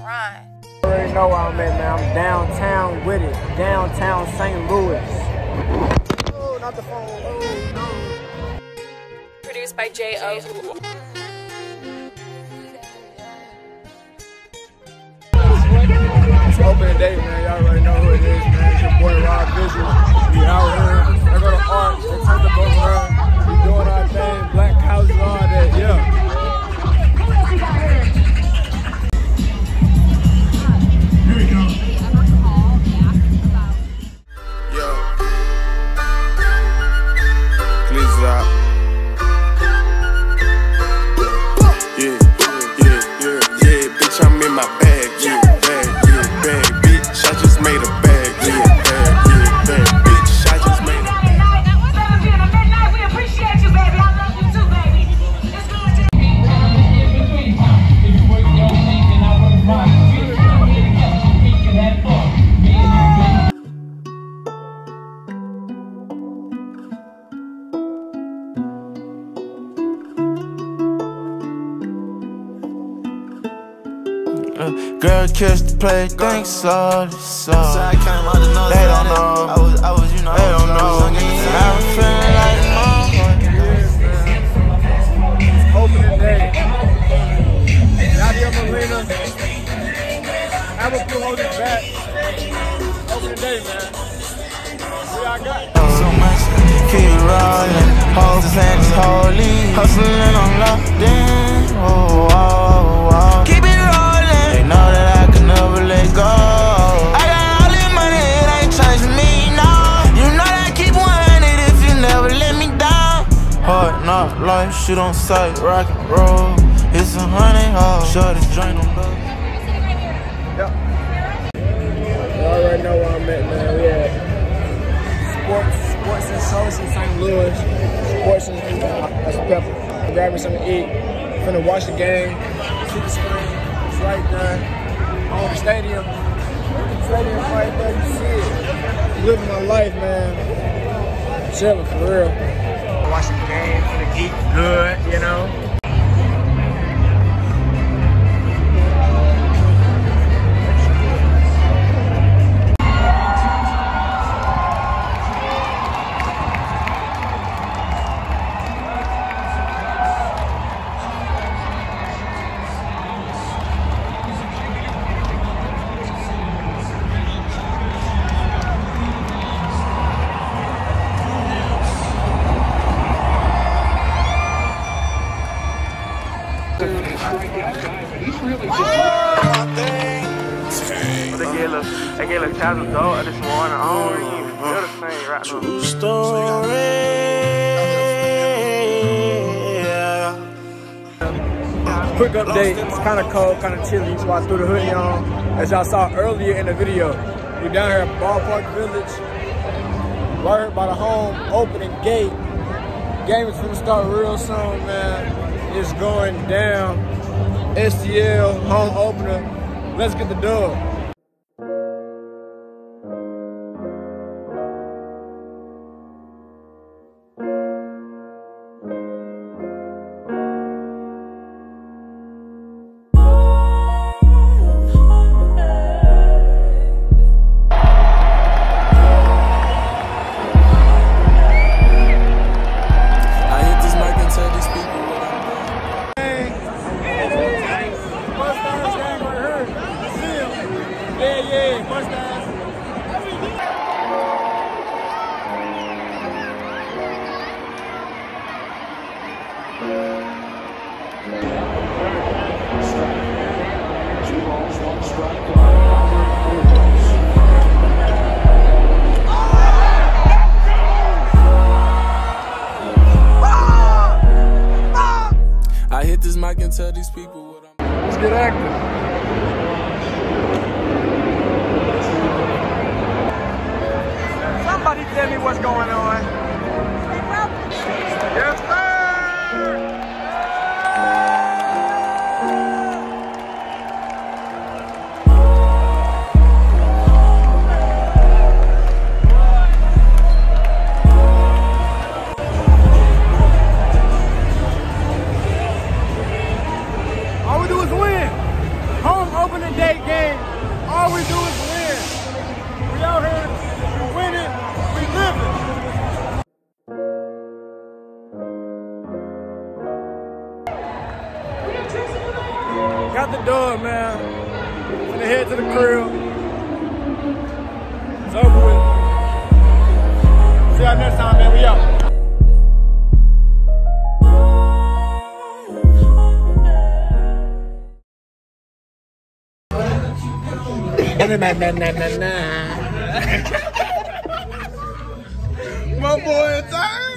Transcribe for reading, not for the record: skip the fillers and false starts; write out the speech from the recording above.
Right. You already know where I'm at, man. I'm downtown with it. Downtown St. Louis. Oh, not the phone. Oh, no. Produced by J.O. It's opening day, man. Y'all already know who it is, man. It's your boy Rob Visual. We out here. I go to Arts. They turn the boat around. We doing our thing. Black houses, all that. Yeah. Here we go. Yo. Please up. Yeah, bitch, I'm in my bag, bag, bitch, I just made a bag, bag, bitch, I just made a bag. We appreciate you, baby. I love you too, baby. It's good to Girl, catch the play, think so. They don't know. I was, you know, they don't know. I was feeling like Opening day. Nadia Molina. Abraham hold it back. Opening day, man. See, I got so much. Keep rolling. Whole fans holy. Hustling on locked in. Oh, oh, oh. Keep it rolling. They know that I can never let go. I got all this money, it ain't changing me, no. You know that I keep 100 if you never let me down. Hard knock life, shit on sight, rock and roll. It's 100 hoes. Short this drain on love. Yep. You already know where I'm at, man. We at Sports and Sauce in St. Louis. Sports and that's pepper. Grab me something to eat. Finna watch the game. See the screen. It's right there. On the stadium. The stadium's right there. You see it. Living my life, man. Chilling for real. Watch the game. Finna eat good, you know. I get a thousand dollars this morning. I don't even feel the same right now. True story. Quick update. It's kind of cold, kind of chilly, so I threw the hoodie on. As y'all saw earlier in the video, we're down here at Ballpark Village, right here by the home opening gate. Game is gonna start real soon, man. It's going down. STL home opener. Let's get the dub. I hit this mic and tell these people what I'm. Let's get active. Somebody tell me what's going on. Yes, sir. All we do is win. all we do is win. We out here, we winning, we living. Got the dub, man. Finna head to the crib. It's over with. See y'all next time, man. We out. My boy,